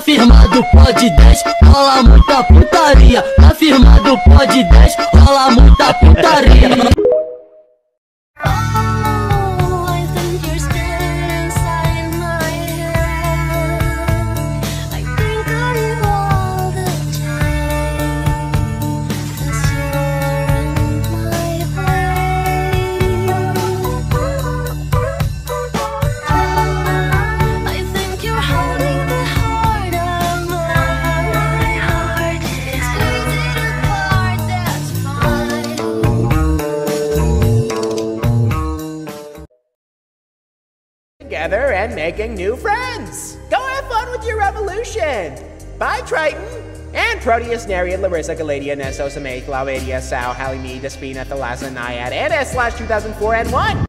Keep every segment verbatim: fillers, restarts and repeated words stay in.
firmado pode dez, rola muita putaria. Tá firmado pode dez, rola muita putaria. Together and making new friends. Go have fun with your revolution. Bye, Triton. And Proteus, Nereid, Larissa, Galadia, Nessos, Amate, Glauadia, Sao, Halimede, Despina, Thalassa, Naiad, and S slash two thousand four and one.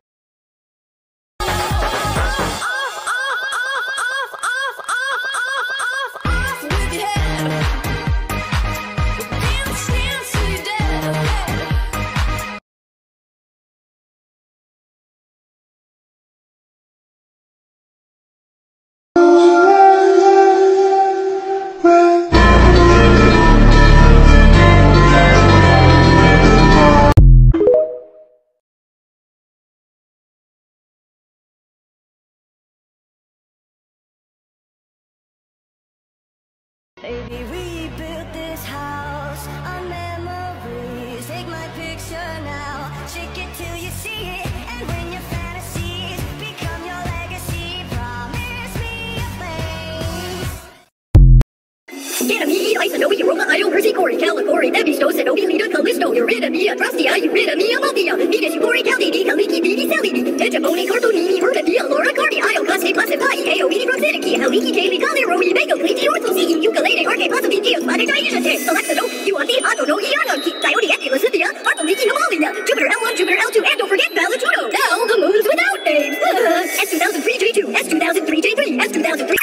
Baby, we built this house on memories. Take my picture now, shake it till you see it. And when your fantasies become your legacy, promise me a place. Get me, I said, you Roma, I Percy, Corey, Caligori, Ebisto, said, Obi, Lita, Callisto, you're rid of me, a trusty, you rid of me, a Malthea, Venus, Corey, Caldini, Kaliki, Dini, Salini, Hegemony, Cartonini, Hermania, Laura, Cardi, Io, Classic, Classic, Pi, K O, Vini, Proxidiki, Haliki, Kaylee, Kali, Romy, Bagel, Cliti, Ortho, C, Ukulele, Arke, Possibly, Geos, Madi, Diana, Alexa, no, you want the Otto, no, Iano, Diode, Ecula, Cynthia, Artoliki, Amalia, Jupiter, L one, Jupiter, L two, and don't forget Valitudo. Now the moon's without names. S two thousand three J two, S two thousand three J three, S two thousand three.